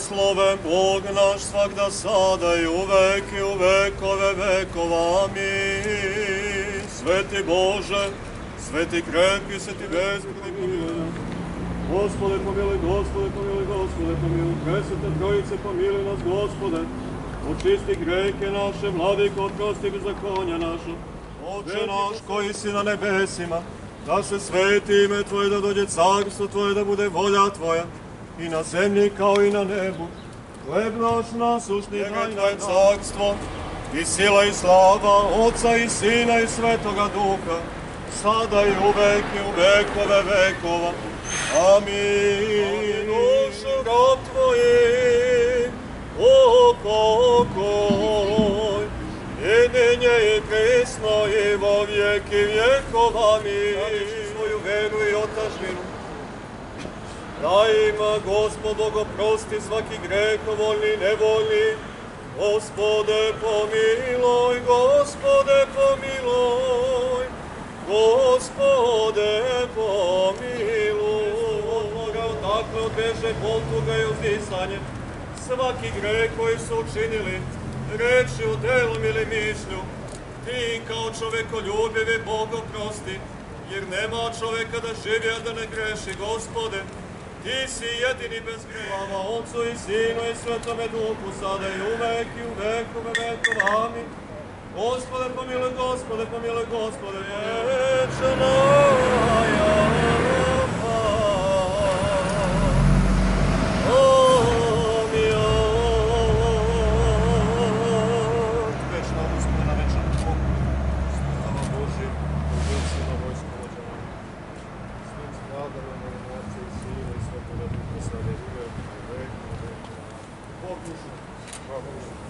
blagosloven Bog naš svakda sada i uvek i u vekove vekova. Amin. Sveti Bože, sveti krepki, sveti bezgrešni pomiluj. Gospode pomiluj, Gospode pomiluj, Gospode pomiluj. Presveta Trojice pomiluj nas, Gospode. Očisti greke naše, Vladiko, oprosti bezakonja naša. Oče naš koji si na nebesima, da se sveti ime Tvoje, da dođe carstvo Tvoje, da bude volja Tvoja, i na zemlji kao i na nebu. Hleb naš nasušni daj nam. Tvoje carstvo, i sila i slava, Otca i Sina i Svetoga Duha, sada i uvek i u vekove vekova. Amin. Dušu rob Tvojih, upokoj, jedinje i prisno i vo vijeki vjekova. Amin. Radiši svoju veru i otažbinu. Daj im, Gospod Bog, oprosti svaki greh, voljni i nevoljni. Gospode pomiluj, Gospode pomiluj, Gospode pomiluj. Odakle odbeže bol, tuga i uzdisanje, svaki greh koji su učinili, rečju, delom ili mišlju, ti kao čovekoljubivi Bog oprosti, jer nema čoveka da živi, a da ne greši, Gospode. Ti si jedini bez greha, slava Otcu i Sinu i Svetome Duhu, sada i uvek i u vekove vekova. Amin. Gospode pomiluj, Gospode pomiluj, Gospode vječna java. Amin. Večna Gospodina, večna Bogu, slava Božja, uđelci na vojsku vođama, svim stradalima i Otca i Sina i Svetoga Duha, sada i uvek i u vekove vekova. Bog dušu. Hvala Božu.